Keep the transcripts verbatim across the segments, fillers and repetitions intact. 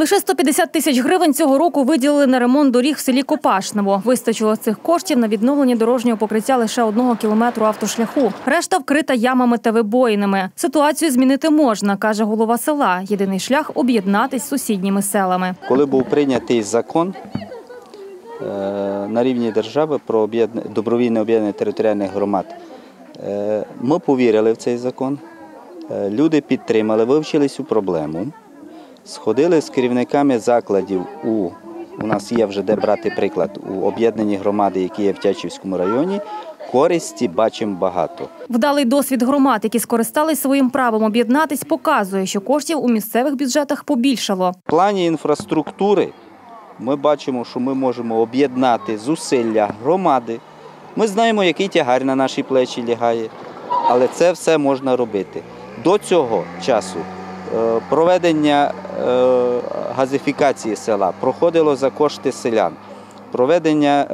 Лише сто п'ятдесят тисяч гривень цього року виділили на ремонт доріг в селі Копашнево. Вистачило цих коштів на відновлення дорожнього покриття лише одного кілометру автошляху. Решта вкрита ямами та вибоїнами. Ситуацію змінити можна, каже голова села. Єдиний шлях – об'єднатись з сусідніми селами. Коли був прийнятий закон на рівні держави про добровільне об'єднання територіальних громад, ми повірили в цей закон, люди підтримали, вивчили цю проблему. Сходили з керівниками закладів, у, у нас є вже де брати приклад, у об'єднаній громади, які є в Тячівському районі, користі бачимо багато. Вдалий досвід громад, які скористались своїм правом об'єднатись, показує, що коштів у місцевих бюджетах побільшало. В плані інфраструктури ми бачимо, що ми можемо об'єднати зусилля громади. Ми знаємо, який тягар на наші плечі лягає, але це все можна робити. До цього часу проведення газифікації села проходило за кошти селян. Проведення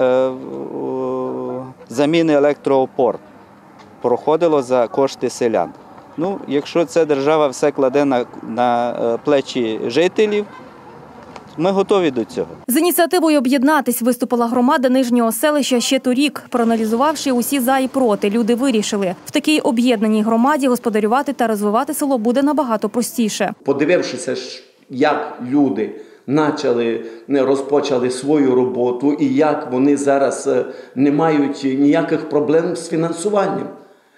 заміни електроопор проходило за кошти селян. Ну, якщо ця держава все кладе на, на плечі жителів, ми готові до цього. З ініціативою об'єднатись виступила громада Нижнього селища ще торік. Проаналізувавши усі за і проти, люди вирішили, в такій об'єднаній громаді господарювати та розвивати село буде набагато простіше. Подивившися, як люди почали, розпочали свою роботу і як вони зараз не мають ніяких проблем з фінансуванням.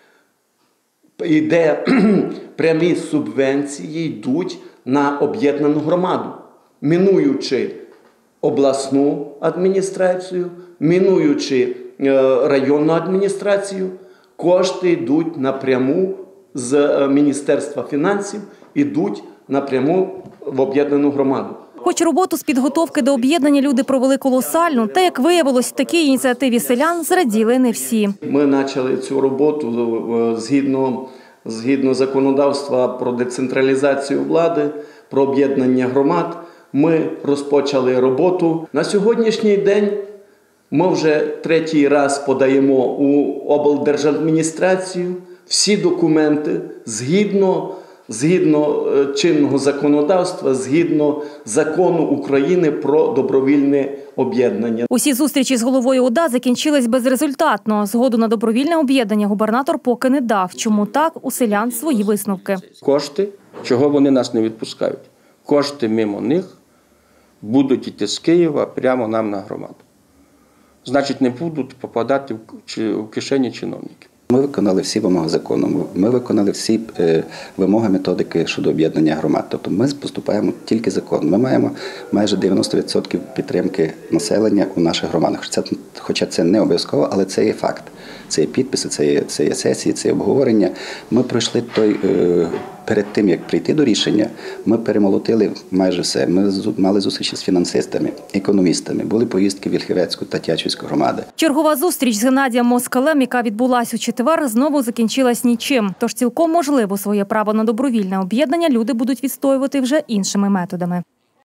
І де прямі субвенції йдуть на об'єднану громаду, мінуючи обласну адміністрацію, мінуючи районну адміністрацію, кошти йдуть напряму з Міністерства фінансів, йдуть напряму в об'єднану громаду. Хоч роботу з підготовки до об'єднання люди провели колосальну, та, як виявилось, такій ініціативі селян зраділи не всі. Ми почали цю роботу згідно, згідно законодавства про децентралізацію влади, про об'єднання громад. Ми розпочали роботу. На сьогоднішній день ми вже третій раз подаємо у облдержадміністрацію всі документи згідно, згідно чинного законодавства, згідно закону України про добровільне об'єднання. Усі зустрічі з головою ОДА закінчились безрезультатно. Згоду на добровільне об'єднання губернатор поки не дав. Чому так? У селян свої висновки. Кошти, чого вони нас не відпускають? Кошти мимо них будуть йти з Києва прямо нам на громаду. Значить, не будуть попадати в кишені чиновників. Ми виконали всі вимоги закону, ми виконали всі вимоги методики щодо об'єднання громад. Тобто ми поступаємо тільки закон. Ми маємо майже дев'яносто відсотків підтримки населення у наших громадах. Це, хоча це не обов'язково, але це є факт. Це є підписи, це є, це є сесії, це є обговорення. Ми пройшли той, перед тим, як прийти до рішення, ми перемолотили майже все. Ми мали зустрічі з фінансистами, економістами, були поїздки в Вільхівецьку та Тячівську громади. Чергова зустріч з Геннадієм Москалем, яка відбулась у четвер, знову закінчилась нічим. Тож цілком можливо своє право на добровільне об'єднання люди будуть відстоювати вже іншими методами.